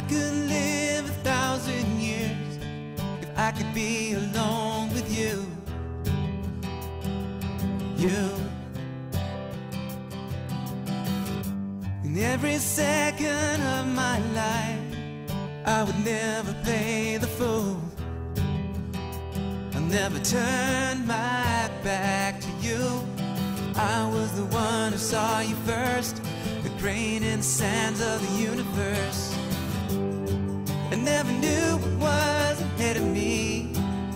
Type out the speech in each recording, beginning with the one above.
could live 1,000 years if I could be alone with you. You. In every second of my life, I would never play the fool. I'll never turn my back to you. I was the one who saw you first, the grain in the sands of the universe. I never knew what was ahead of me.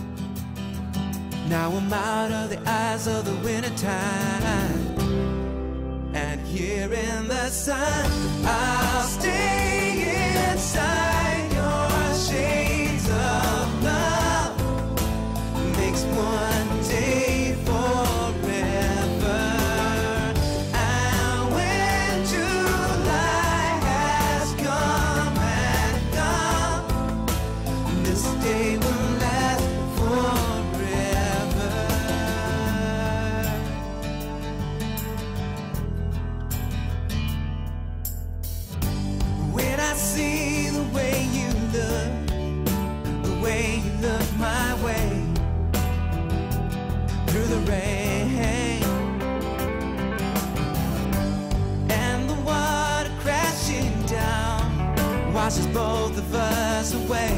Now I'm out of the eyes of the wintertime, and here in the sun, I'll stay inside your shades of love. Makes one day forever. And when July has come and gone, this day will last forever. When I see the way you look my way through the rain, and the water crashing down washes both of us away.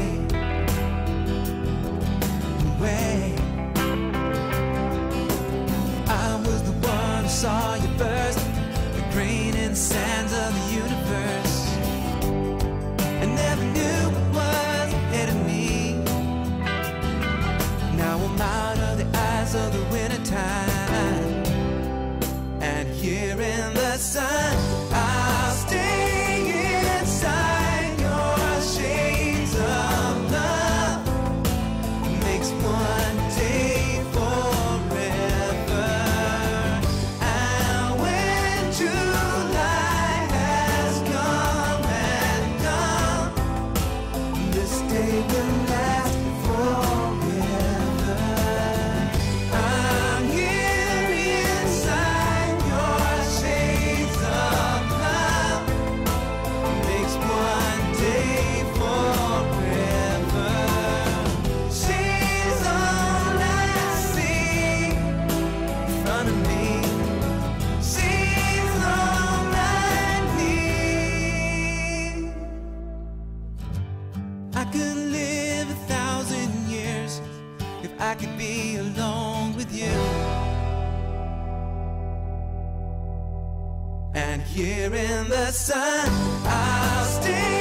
I was the one who saw you first, the grain in the sands of the universe. I never knew what was ahead of me. Now I'm out of the eyes of the wintertime, and here in the sun, I'll stay inside your shades of love. Makes one day forever. And when July has come and gone, this day will last forever. I'm here inside your shades of love. Makes one day forever. She's all I see in front of me. She's all I need. I could live 1,000 years if I could be alone with you. And here in the sun, I'll stay